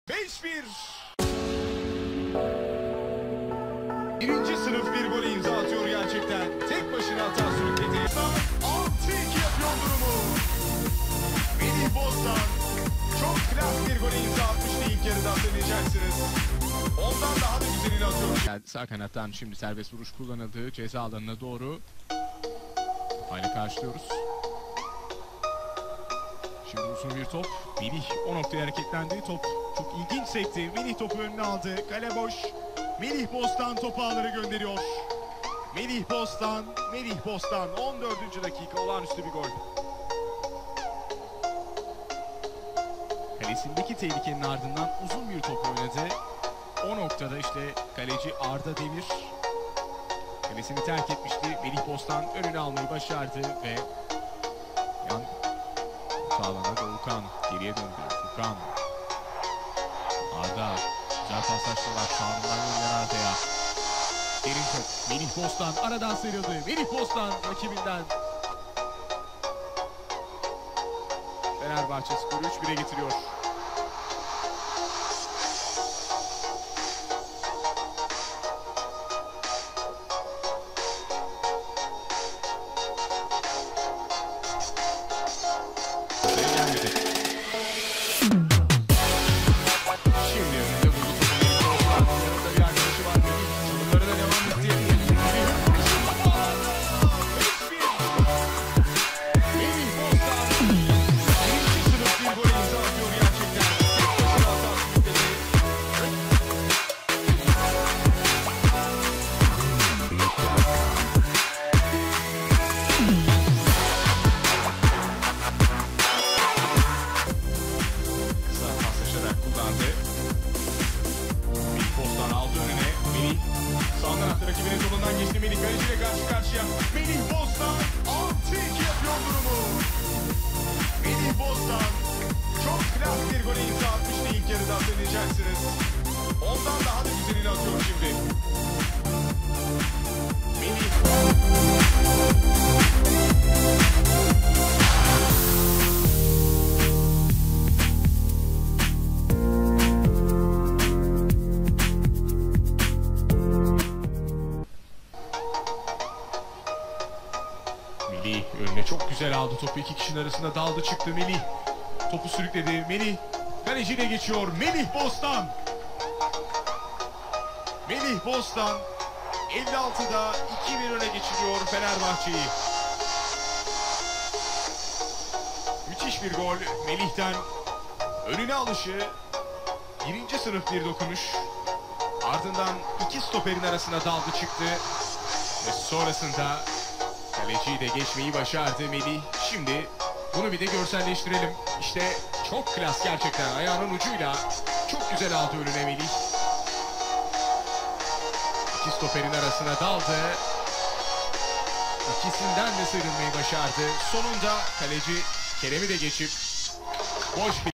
5-1. Birinci sınıf bir golü imza atıyor gerçekten. Tek başına hata sürükledi. 6-2 yapıyor durumu. Melih Bostan çok klas bir golü imza atmıştı ilk yarıda, hatırlayacaksınız. Ondan daha da güzelini atıyor. Yani sağ kanattan şimdi serbest vuruş kullanıldı. Ceza alanına doğru. Topayla karşılıyoruz. Şimdi uzun bir top. Melih o noktaya hareketlendi. Top çok ilginç sekti. Melih topu önüne aldı. Kale boş. Melih Bostan topu ağları gönderiyor. Melih Bostan 14. dakika, olağanüstü bir gol. Kalesindeki tehlikenin ardından uzun bir top oynadı. O noktada işte kaleci Arda Demir kalesini terk etmişti. Melih Bostan önüne almayı başardı ve yan sağlana Doğukan geriye döndü. Furkan, Arda, güzel paslaştılar. Sağından yönler Arda'ya. Derin top. Melih Bostan aradan sıyrıldı. Melih Bostan rakibinden. Fenerbahçe skoru 3-1'e getiriyor. Rakibinin solundan geçti. Melih kaleciyle karşı karşıya. Melih Bostan 6-2 yapıyor durumu. Melih Bostan çok klas bir golü imza atmıştı ilk yarıda, hatırlayacaksınız. Ondan daha da güzelini atıyor şimdi. Melih. Melih önüne çok güzel aldı topu, iki kişinin arasında daldı çıktı. Melih topu sürükledi. Melih kaleciyle geçiyor. Melih Bostan 56'da 2-1 öne geçiriyor Fenerbahçe'yi. Müthiş bir gol Melih'ten. Önüne alışı, birinci sınıf bir dokunuş. Ardından iki stoperin arasına daldı çıktı ve sonrasında kaleciyi de geçmeyi başardı Melih. Şimdi bunu bir de görselleştirelim. İşte çok klas gerçekten. Ayağının ucuyla çok güzel aldı önüne Melih. İki stoperin arasına daldı. İkisinden de sıyrılmayı başardı. Sonunda kaleci Kerem'i de geçip boş bir